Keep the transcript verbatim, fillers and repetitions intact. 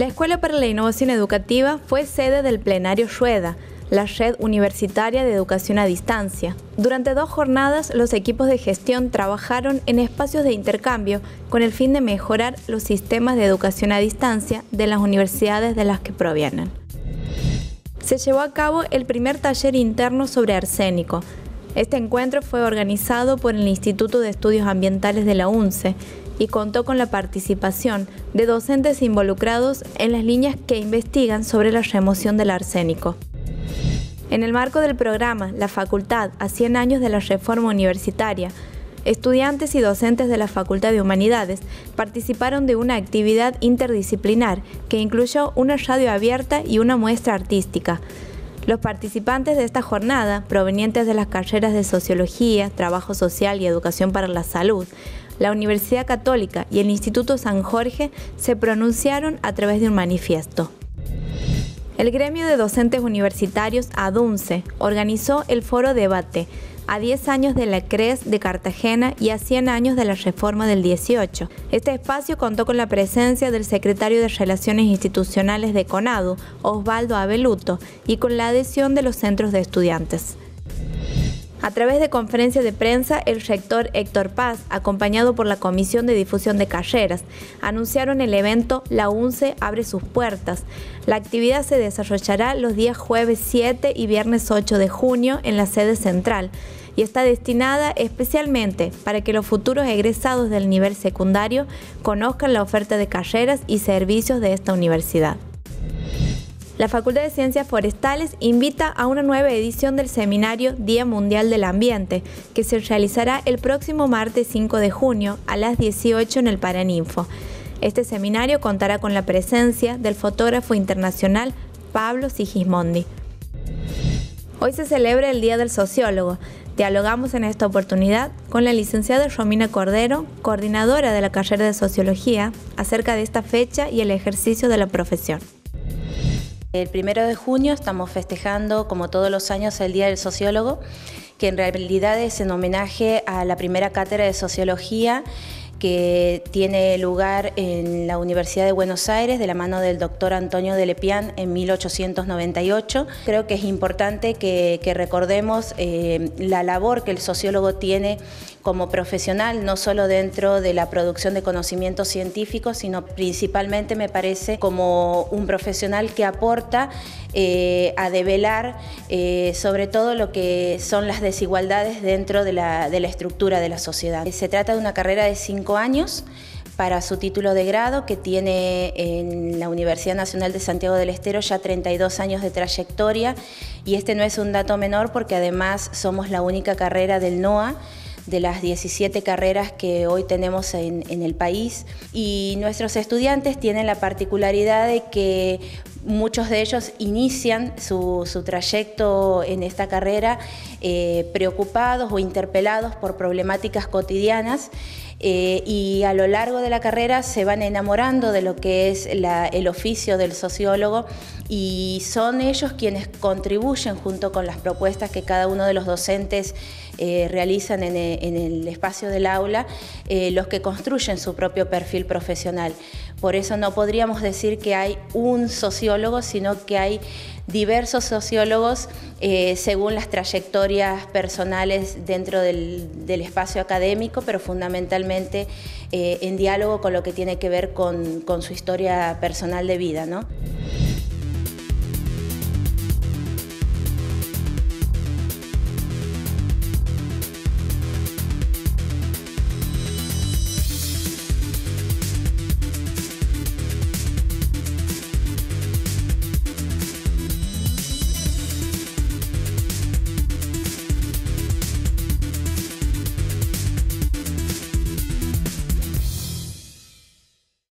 La Escuela para la Innovación Educativa fue sede del plenario Rueda, la Red Universitaria de Educación a Distancia. Durante dos jornadas, los equipos de gestión trabajaron en espacios de intercambio con el fin de mejorar los sistemas de educación a distancia de las universidades de las que provienen. Se llevó a cabo el primer taller interno sobre arsénico. Este encuentro fue organizado por el Instituto de Estudios Ambientales de la UNCE y contó con la participación de docentes involucrados en las líneas que investigan sobre la remoción del arsénico. En el marco del programa La Facultad a cien años de la Reforma Universitaria, estudiantes y docentes de la Facultad de Humanidades participaron de una actividad interdisciplinar que incluyó una radio abierta y una muestra artística. Los participantes de esta jornada, provenientes de las carreras de Sociología, Trabajo Social y Educación para la Salud, la Universidad Católica y el Instituto San Jorge, se pronunciaron a través de un manifiesto. El gremio de docentes universitarios ADUNCE organizó el foro debate a diez años de la C R E S de Cartagena y a cien años de la Reforma del dieciocho. Este espacio contó con la presencia del secretario de Relaciones Institucionales de CONADU, Osvaldo Abeluto, y con la adhesión de los centros de estudiantes. A través de conferencia de prensa, el rector Héctor Paz, acompañado por la Comisión de Difusión de Carreras, anunciaron el evento La UNCE abre sus puertas. La actividad se desarrollará los días jueves siete y viernes ocho de junio en la sede central y está destinada especialmente para que los futuros egresados del nivel secundario conozcan la oferta de carreras y servicios de esta universidad. La Facultad de Ciencias Forestales invita a una nueva edición del seminario Día Mundial del Ambiente, que se realizará el próximo martes cinco de junio a las dieciocho en el Paraninfo. Este seminario contará con la presencia del fotógrafo internacional Pablo Sigismondi. Hoy se celebra el Día del Sociólogo. Dialogamos en esta oportunidad con la licenciada Romina Cordero, coordinadora de la carrera de Sociología, acerca de esta fecha y el ejercicio de la profesión. El primero de junio estamos festejando, como todos los años, el Día del Sociólogo, que en realidad es en homenaje a la primera cátedra de Sociología que tiene lugar en la Universidad de Buenos Aires de la mano del doctor Antonio de Lepián en mil ochocientos noventa y ocho. Creo que es importante que, que recordemos eh, la labor que el sociólogo tiene como profesional, no solo dentro de la producción de conocimientos científicos, sino principalmente, me parece, como un profesional que aporta eh, a develar eh, sobre todo lo que son las desigualdades dentro de la, de la estructura de la sociedad. Se trata de una carrera de cinco años para su título de grado, que tiene en la Universidad Nacional de Santiago del Estero ya treinta y dos años de trayectoria, y este no es un dato menor porque además somos la única carrera del NOA de las diecisiete carreras que hoy tenemos en, en el país, y nuestros estudiantes tienen la particularidad de que muchos de ellos inician su, su trayecto en esta carrera eh, preocupados o interpelados por problemáticas cotidianas, eh, y a lo largo de la carrera se van enamorando de lo que es la, el oficio del sociólogo, y son ellos quienes contribuyen junto con las propuestas que cada uno de los docentes eh, realizan en el, en el espacio del aula, eh, los que construyen su propio perfil profesional. Por eso no podríamos decir que hay un sociólogo, sino que hay diversos sociólogos eh, según las trayectorias personales dentro del, del espacio académico, pero fundamentalmente eh, en diálogo con lo que tiene que ver con, con su historia personal de vida, ¿no?